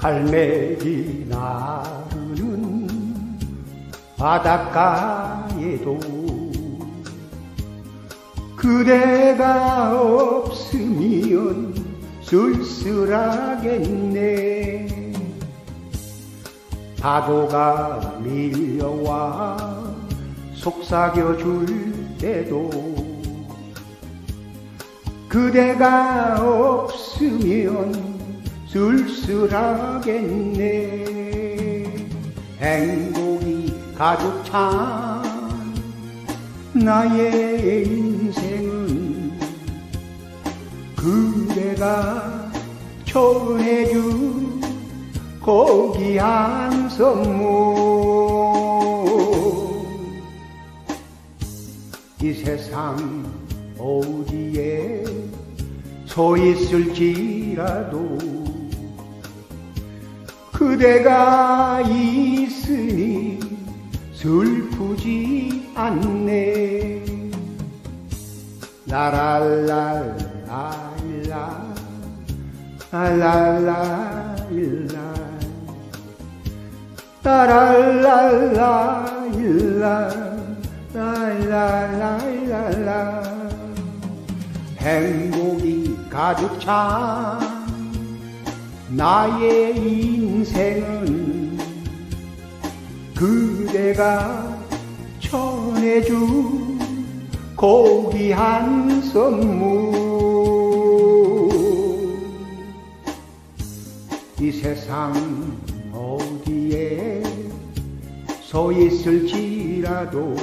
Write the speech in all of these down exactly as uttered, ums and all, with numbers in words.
갈매기 나르는 바닷가에도 그대가 없으면 쓸쓸하겠네. 파도가 밀려와 속삭여줄 때도 그대가 없으면 쓸쓸하겠네. 행복이 가득 찬 나의 인생은 그대가 전해준 고귀한 선물. 이 세상 어디에 서 있을지라도 그대가 있으니 슬프지 않네. 라랄랄라일라 라랄라일라 라랄랄라일라 라랄라일라. 행복이 가득 찬 나의 인생은 그대가 전해준 고귀한 선물. 이 세상 어디에 서 있을지라도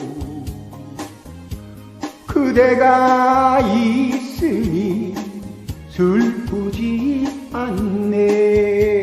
그대가 있으니 슬프지 않네.